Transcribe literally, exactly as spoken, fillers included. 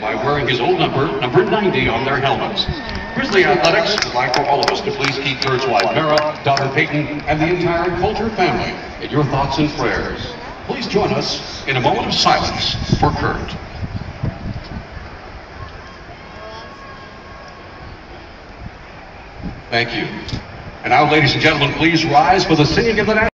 by wearing his old number, number ninety, on their helmets. Grizzly Athletics would like for all of us to please keep Curt's wife Mara, daughter Peyton, and the entire Colter family in your thoughts and prayers. Please join us in a moment of silence for Curt. Thank you. And now, ladies and gentlemen, please rise for the singing of the national